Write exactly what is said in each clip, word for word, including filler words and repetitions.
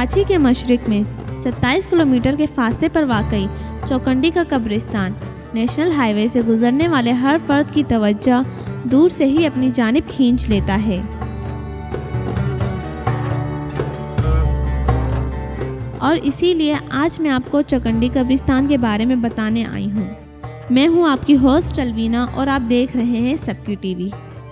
कराची के मशरिक में सत्ताईस किलोमीटर के फासले पर वाकई चौकंडी का कब्रिस्तान नेशनल हाईवे से गुजरने वाले हर फर्द की तवज्जो दूर से ही अपनी जानिब खींच लेता है। और इसीलिए आज मैं आपको चौकंडी कब्रिस्तान के बारे में बताने आई हूँ। मैं हूँ आपकी होस्ट अलवीना और आप देख रहे हैं सबकी टीवी।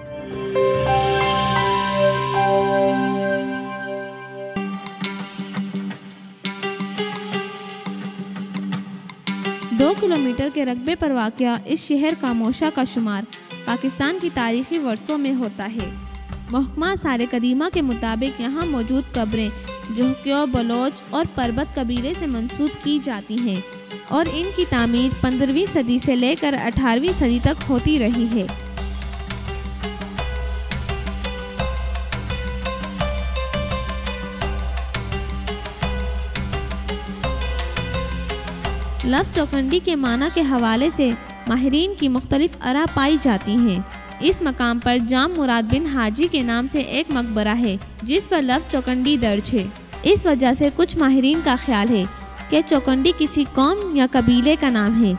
दो किलोमीटर के रकबे पर वाक़या इस शहर खामोशा का शुमार पाकिस्तान की तारीखी वर्षों में होता है। महकमा सारे कदीमा के मुताबिक यहाँ मौजूद कब्रें जोहक्यो, बलोच और परबत कबीले से मंसूब की जाती हैं और इनकी तामीर पंद्रहवीं सदी से लेकर अठारहवीं सदी तक होती रही है। लफ्ज़ चौकंडी के माना के हवाले से माहिरीन की मुख्तलिफ आरा पाई जाती हैं। इस मकाम पर जाम मुराद बिन हाजी के नाम से एक मकबरा है जिस पर लफ्ज़ चौकंडी दर्ज है। इस वजह से कुछ माहिरीन का ख्याल है कि चौकंडी किसी कौम या कबीले का नाम है।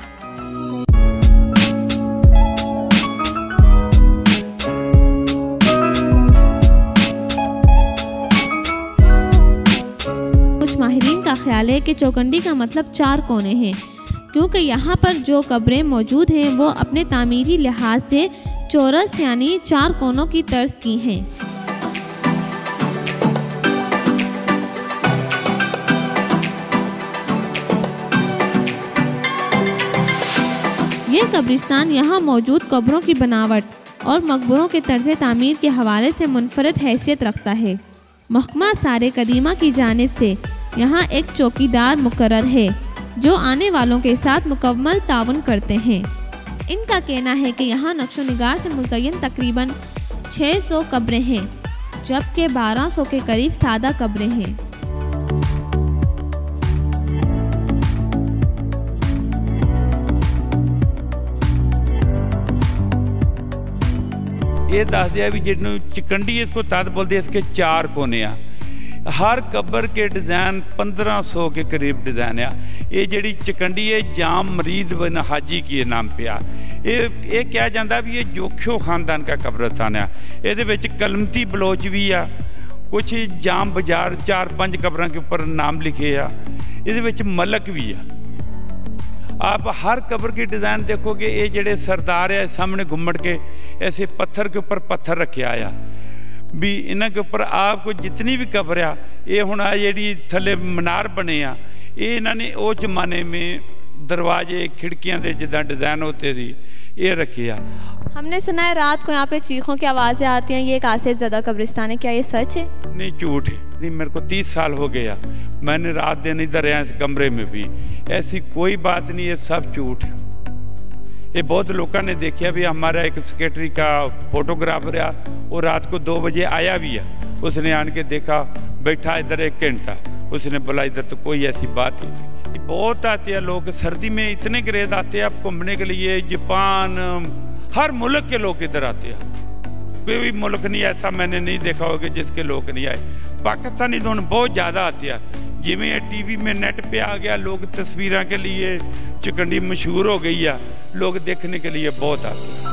कुछ माहिरीन का ख्याल है कि चौकंडी का मतलब चार कोने हैं, क्योंकि यहाँ पर जो कब्रें मौजूद हैं वो अपने तामीरी लिहाज से चौरस यानी चार कोनों की तर्ज की हैं। ये कब्रिस्तान यहाँ मौजूद कब्रों की बनावट और मकबरों के तर्ज तामीर के हवाले से मुनफरद हैसियत रखता है। महकमा सारे कदीमा की जानिब से यहाँ एक चौकीदार मुकर्रर है जो आने वालों के साथ मुकम्मल ताउन करते हैं। इनका कहना है कि यहाँ नक्शो निगार से मुज़य्यन तकरीबन छह सौ कब्रें हैं, जबकि बारह सौ के करीब सादा कब्रें हैं। ये दस दिया भी जिन्हों चौकंडी इसको तद बोलते इसके चार कोने आ। हर कब्र के डिज़ाइन पंद्रह सौ के करीब डिज़ाइन आ। ये जी चौकंडी है जाम मरीज बिन हाजी की नाम पिया। ये ये कहा जाता भी ये जोख्यो खानदान का कब्रस्तान है। ये कलमती बलोच भी आ, कुछ जाम बाजार चार पांच कब्रों के ऊपर नाम लिखे आ। ये मलक भी आ। आप हर कब्र की डिज़ाइन देखोगे, ये जड़े सरदार है सामने घुमड़ के ऐसे पत्थर के ऊपर पत्थर रखे आया भी इन्हों के ऊपर आपको जितनी भी कब्र आ ये हुण जी थले मीनार बने आ, ये इन्होंने उस जमाने में दरवाजे खिड़कियां दे जिदा डिज़ाइन होते थे ये रखे आ। हमने सुना है रात को यहाँ पे चीखों की आवाज़ें आती हैं, ये एक आसिफ ज़दा कब्रिस्तान है, क्या ये सच है? नहीं, झूठ है। नहीं, मेरे को तीस साल हो गया, मैंने रात दिन इधर रहा इस कमरे में भी, ऐसी कोई बात नहीं है, सब झूठ है। ये बहुत लोगों ने देखा भी, हमारा एक सेक्रेटरी का फोटोग्राफर आ वो रात को दो बजे आया भी है, उसने आन के देखा बैठा इधर एक घंटा, उसने बोला इधर तो कोई ऐसी बात ही नहीं। बहुत आते हैं लोग, सर्दी में इतने ग्रेज आते हैं आप घूमने के लिए, जापान हर मुल्क के लोग इधर आते हैं। कोई भी मुल्क नहीं ऐसा मैंने नहीं देखा होगा जिसके लोग नहीं आए। पाकिस्तानी तो बहुत ज़्यादा आते हैं, जिमें टीवी में नेट पे आ गया, लोग तस्वीरों के लिए चौकंडी मशहूर हो गई है, लोग देखने के लिए बहुत आते हैं।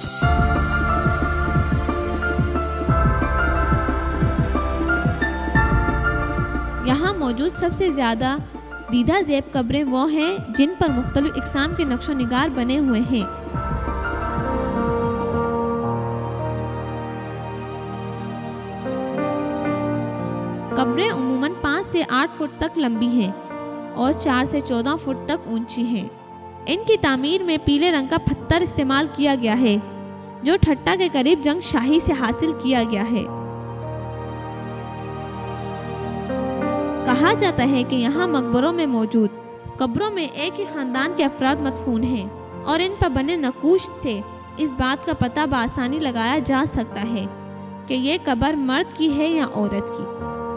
यहाँ मौजूद सबसे ज़्यादा दीदा ज़ेब कब्रें वो हैं जिन पर मुख्तलिफ इक़साम के नक्शो निगार बने हुए हैं। कब्रें उमूमन पाँच से आठ फुट तक लंबी हैं और चार से चौदह फुट तक ऊंची हैं। इनकी तामीर में पीले रंग का पत्थर इस्तेमाल किया गया है जो ठट्टा के करीब जंग शाही से हासिल किया गया है। कहा जाता है कि यहाँ मकबरों में मौजूद कब्रों में एक ही खानदान के अफराद मदफून हैं और इन पर बने नकूश से इस बात का पता बआसानी लगाया जा सकता है कि ये कब्र मर्द की है या औरत की।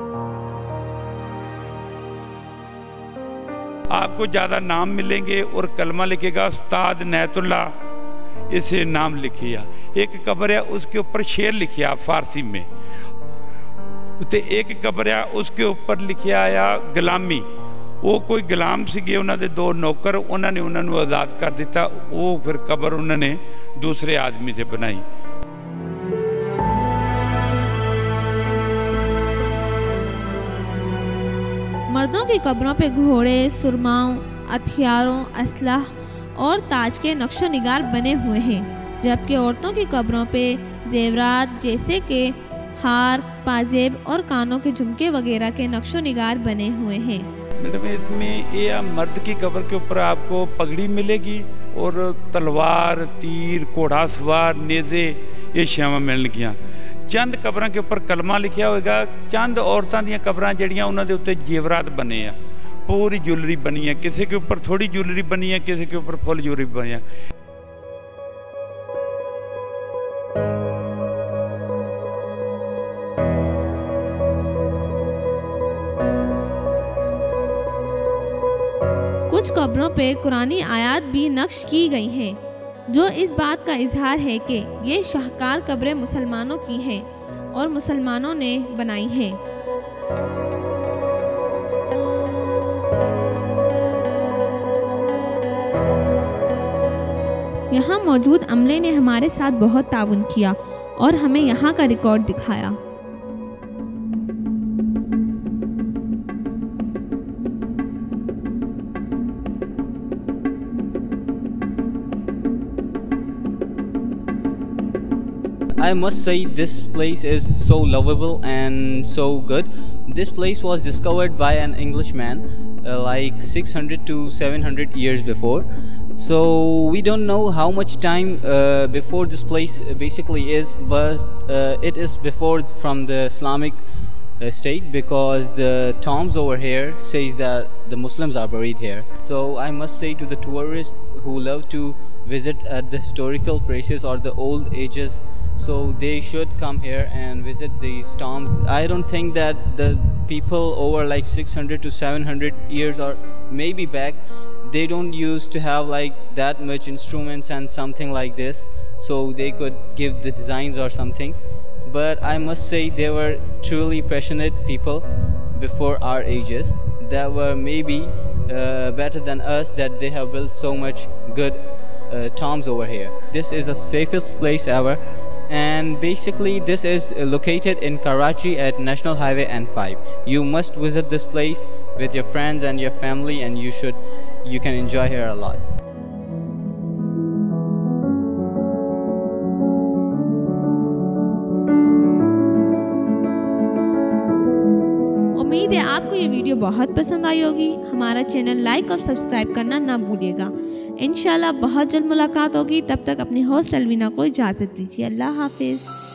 आपको ज़्यादा नाम मिलेंगे और कलमा लिखेगा उस्ताद नैतुल्ला, इसे नाम लिखिए। एक कब्र है उसके ऊपर शेर लिखिए आप फारसी में, उत्ते एक कबर आ उसके ऊपर लिखिया आया गुलामी। वो कोई गुलाम सीगे, उन्होंने दो नौकर, उन्होंने उन्होंने आज़ाद कर दिता। वो फिर कबर उन्होंने दूसरे आदमी से बनाई। मर्दों की कब्रों पे घोड़े, सुरमाओं, हथियारों, असलह और ताज के नक्शो निगार बने हुए हैं, जबकि औरतों की कब्रों पे जेवरात जैसे कि हार, पाजेब और कानों के झुमके वगैरह के नक्शो निगार बने हुए हैं। मैडम इसमें ये मर्द की कब्र के ऊपर आपको पगड़ी मिलेगी और तलवार, तीर, घोड़ा सवार, नेज़े ये शावां मिलणगियां। चंद कब्रां के ऊपर कलमा लिखिया होएगा। चंद औरतां दीयां कब्रां जड़ियां उन्हां दे उत्ते जेवरात बने आ, पूरी ज्वेलरी बनी है। किसी के ऊपर थोड़ी ज्वेलरी बनी है, किसी के ऊपर फुल ज्वेलरी बनी है। कुछ कब्रों पे कुरानी आयात भी नक्श की गई हैं, जो इस बात का इजहार है कि ये शाहकार कब्रें मुसलमानों की हैं और मुसलमानों ने बनाई हैं। यहाँ मौजूद अमले ने हमारे साथ बहुत ताउन किया और हमें यहाँ का रिकॉर्ड दिखाया। I must say this place is so lovable and so good. This place was discovered by an Englishman uh, like six hundred to seven hundred years before. So we don't know how much time uh, before this place basically is, but uh, it is before from the Islamic uh, state, because the tombs over here says that the Muslims are buried here. So I must say to the tourists who love to visit at the historical places or the old ages, so they should come here and visit these tombs. I don't think that the people over like six hundred to seven hundred years or maybe back, they don't used to have like that much instruments and something like this, so they could give the designs or something. But I must say they were truly passionate people before our ages that were maybe uh, better than us, that they have built so much good uh, tombs over here. This is the safest place ever. And basically this is located in Karachi at National Highway N five. You must visit this place with your friends and your family, and you should you can enjoy here a lot. उम्मीद है आपको ये video बहुत पसंद आई होगी। हमारा channel like और subscribe करना ना भूलिएगा। इंशाल्लाह बहुत जल्द मुलाकात होगी। तब तक अपनी होस्ट अलवीना को इजाज़त दीजिए। अल्लाह हाफिज़।